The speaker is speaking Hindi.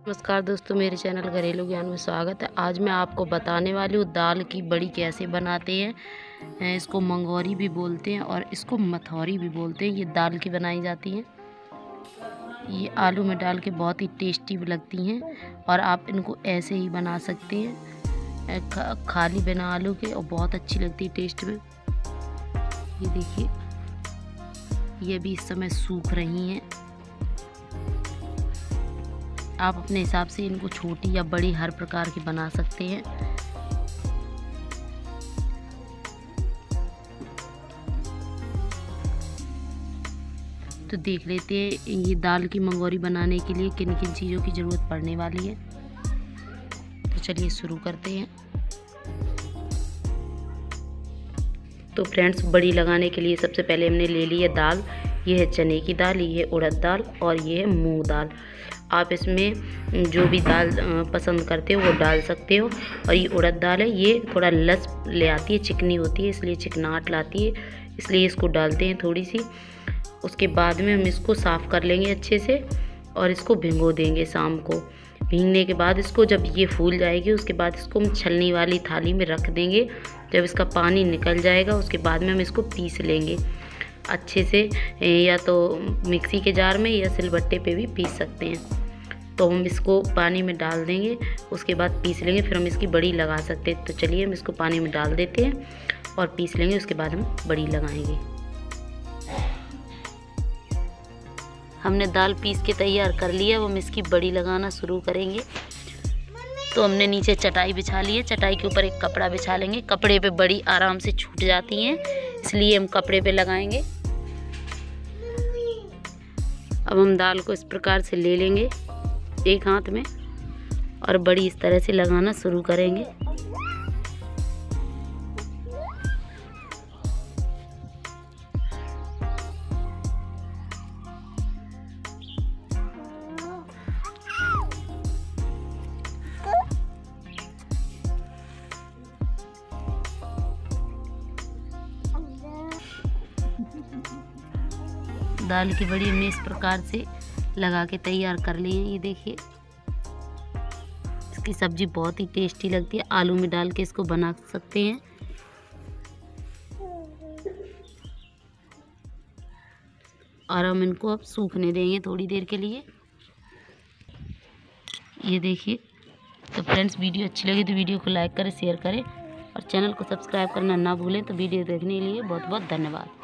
नमस्कार दोस्तों, मेरे चैनल घरेलू ज्ञान में स्वागत है। आज मैं आपको बताने वाली हूँ दाल की बड़ी कैसे बनाते हैं। इसको मंगौरी भी बोलते हैं और इसको मथौरी भी बोलते हैं। ये दाल की बनाई जाती हैं। ये आलू में डाल के बहुत ही टेस्टी भी लगती हैं और आप इनको ऐसे ही बना सकते हैं खाली बिना आलू के, और बहुत अच्छी लगती है टेस्ट में। ये देखिए, ये भी इस समय सूख रही हैं। आप अपने हिसाब से इनको छोटी या बड़ी हर प्रकार की बना सकते हैं। तो देख लेते हैं ये दाल की मंगौरी बनाने के लिए किन किन चीज़ों की ज़रूरत पड़ने वाली है। तो चलिए शुरू करते हैं। तो फ्रेंड्स, बड़ी लगाने के लिए सबसे पहले हमने ले ली है दाल। ये है चने की दाल, ये है उड़द दाल और ये है मूंग दाल। आप इसमें जो भी दाल पसंद करते हो वो डाल सकते हो। और ये उड़द दाल है, ये थोड़ा लस ले आती है, चिकनी होती है, इसलिए चिकनाहट लाती है, इसलिए इसको डालते हैं थोड़ी सी। उसके बाद में हम इसको साफ़ कर लेंगे अच्छे से और इसको भिगो देंगे शाम को। भीगने के बाद इसको जब ये फूल जाएगी, उसके बाद इसको हम छलनी वाली थाली में रख देंगे। जब इसका पानी निकल जाएगा, उसके बाद में हम इसको पीस लेंगे अच्छे से, या तो मिक्सी के जार में या सिलबट्टे पे भी पीस सकते हैं। तो हम इसको पानी में डाल देंगे, उसके बाद पीस लेंगे, फिर हम इसकी बड़ी लगा सकते हैं। तो चलिए हम इसको पानी में डाल देते हैं और पीस लेंगे, उसके बाद हम बड़ी लगाएंगे। हमने दाल पीस के तैयार कर लिया, अब हम इसकी बड़ी लगाना शुरू करेंगे। तो हमने नीचे चटाई बिछा ली है, चटाई के ऊपर एक कपड़ा बिछा लेंगे। कपड़े पे बड़ी आराम से छूट जाती हैं, इसलिए हम कपड़े पे लगाएंगे। अब हम दाल को इस प्रकार से ले लेंगे एक हाथ में और बड़ी इस तरह से लगाना शुरू करेंगे। दाल की बड़ी हमने इस प्रकार से लगा के तैयार कर ली है। ये देखिए, इसकी सब्जी बहुत ही टेस्टी लगती है। आलू में डाल के इसको बना सकते हैं। और हम इनको अब सूखने देंगे थोड़ी देर के लिए। ये देखिए। तो फ्रेंड्स, वीडियो अच्छी लगी तो वीडियो को लाइक करें, शेयर करें और चैनल को सब्सक्राइब करना ना भूलें। तो वीडियो देखने के लिए बहुत बहुत धन्यवाद।